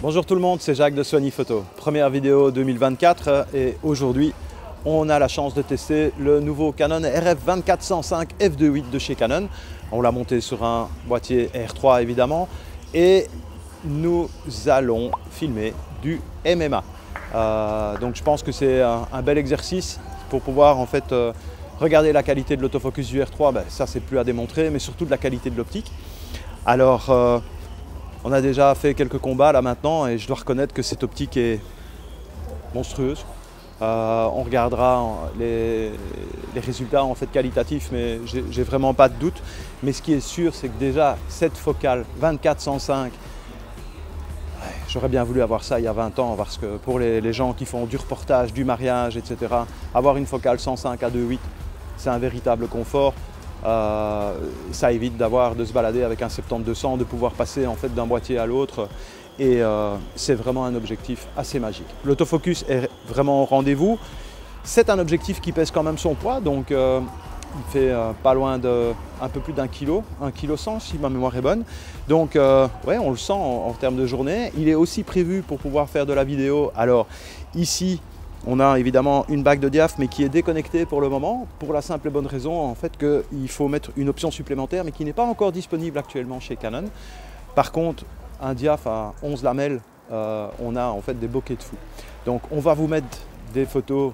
Bonjour tout le monde, c'est Jacques de Sony Photo. Première vidéo 2024 et aujourd'hui on a la chance de tester le nouveau Canon RF2405 f2.8 de chez Canon. On l'a monté sur un boîtier R3 évidemment et nous allons filmer du MMA. Donc je pense que c'est un bel exercice pour pouvoir en fait regarder la qualité de l'autofocus du R3, ça c'est plus à démontrer, mais surtout de la qualité de l'optique. Alors on a déjà fait quelques combats là maintenant et je dois reconnaître que cette optique est monstrueuse. On regardera les résultats en fait qualitatifs, mais j'ai vraiment pas de doute. Mais ce qui est sûr, c'est que déjà cette focale 24-105, j'aurais bien voulu avoir ça il y a 20 ans, parce que pour les gens qui font du reportage, du mariage, etc., avoir une focale 105 à 2.8, c'est un véritable confort. Ça évite de se balader avec un 70-200, de pouvoir passer en fait d'un boîtier à l'autre et c'est vraiment un objectif assez magique. L'autofocus est vraiment au rendez-vous. C'est un objectif qui pèse quand même son poids, donc il fait pas loin de un peu plus d'1 kg, 1,1 kg si ma mémoire est bonne. Donc ouais, on le sent en termes de journée. Il est aussi prévu pour pouvoir faire de la vidéo. Alors ici, on a évidemment une bague de diaph mais qui est déconnectée pour le moment pour la simple et bonne raison en fait qu'il faut mettre une option supplémentaire mais qui n'est pas encore disponible actuellement chez Canon. Par contre, un diaph à 11 lamelles, on a en fait des bokeh de fou. Donc on va vous mettre des photos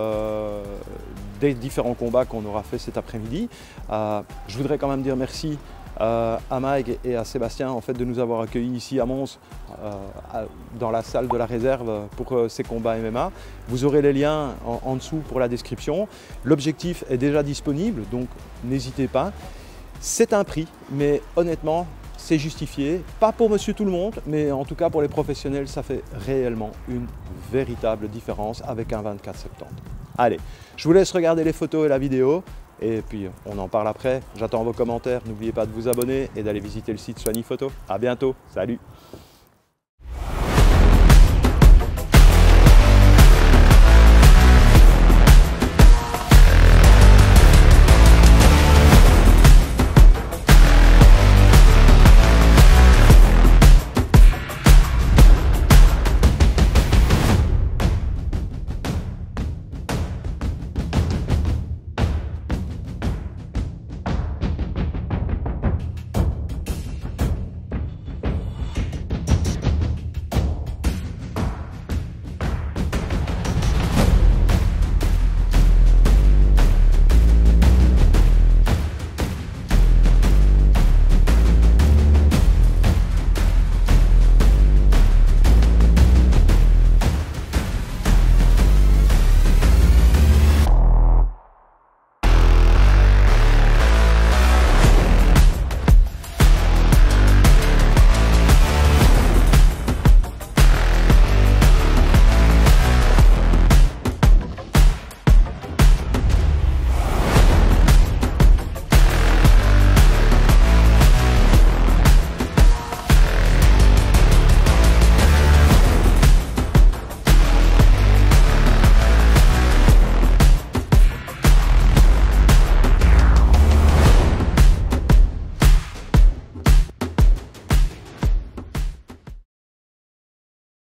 des différents combats qu'on aura fait cet après-midi. Je voudrais quand même dire merci à Mike et à Sébastien en fait, de nous avoir accueillis ici à Mons dans la salle de la réserve pour ces combats MMA. Vous aurez les liens en dessous pour la description. L'objectif est déjà disponible, donc n'hésitez pas. C'est un prix, mais honnêtement, c'est justifié. Pas pour monsieur tout le monde, mais en tout cas pour les professionnels, ça fait réellement une véritable différence avec un 24-70. Allez, je vous laisse regarder les photos et la vidéo. Et puis on en parle après, j'attends vos commentaires, n'oubliez pas de vous abonner et d'aller visiter le site Sony Photo. À bientôt, salut!